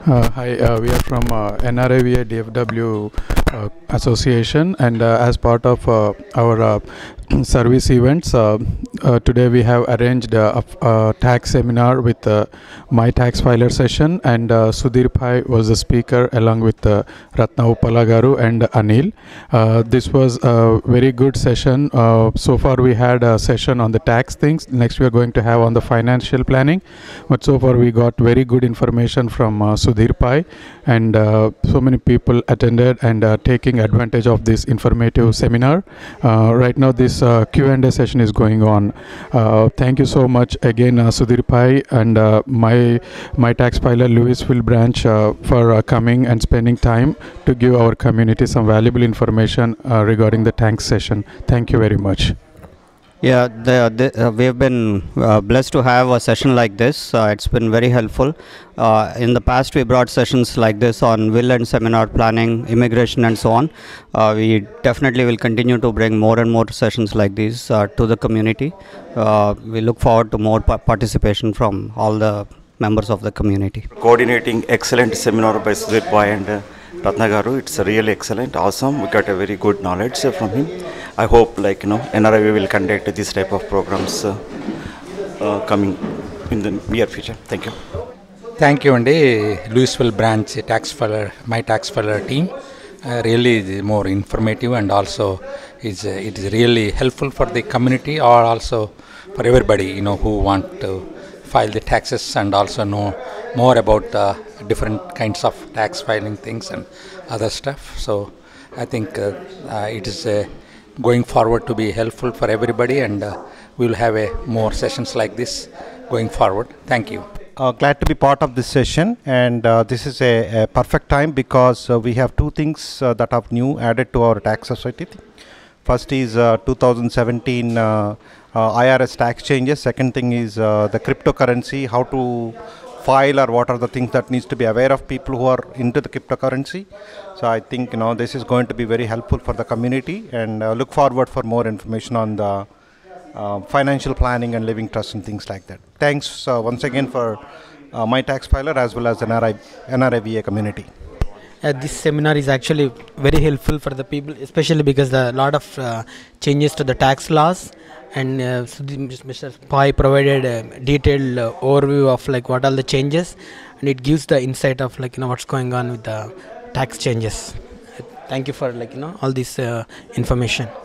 Hi, we are from NRAVA DFW Association, and as part of our service events, today we have arranged a tax seminar with MyTaxFiler session, and Sudhir Pai was the speaker along with Ratna Uppala Garu and Anil. This was a very good session. So far we had a session on the tax things. Next we are going to have on the financial planning, but so far we got very good information from Sudhir Pai, and so many people attended and taking advantage of this informative seminar. Right now this Q&A session is going on. Thank you so much again Sudhir Pai and MyTaxFiler Louisville branch for coming and spending time to give our community some valuable information regarding the tax session. Thank you very much. Yeah, we have been blessed to have a session like this. It's been very helpful. In the past, we brought sessions like this on will and seminar planning, immigration, and so on. We definitely will continue to bring more and more sessions like these to the community. We look forward to more participation from all the members of the community. Coordinating excellent seminar by Sudhir Pai and Ratna Garu. It's really excellent, awesome. We got a very good knowledge from him. I hope NRIV will conduct this type of programs coming in the near future. Thank you. Thank you, Andy. Louisville branch MyTaxFiler team. Really more informative, and also it is really helpful for the community, or also for everybody who want to file the taxes and also know more about different kinds of tax filing things and other stuff. So I think it is going forward to be helpful for everybody, and we will have more sessions like this going forward. Thank you. Glad to be part of this session, and this is a perfect time because we have two things that are new added to our tax society. First is 2017 IRS tax changes. Second thing is the cryptocurrency, how to file, or what are the things that needs to be aware of people who are into the cryptocurrency. So I think this is going to be very helpful for the community, and look forward for more information on the financial planning and living trust and things like that. Thanks once again for MyTaxFiler as well as the NRIVA community. This seminar is actually very helpful for the people, especially because there are a lot of changes to the tax laws, and Mr. Pai provided a detailed overview of what are the changes, and it gives the insight of what's going on with the tax changes. Thank you for all this information.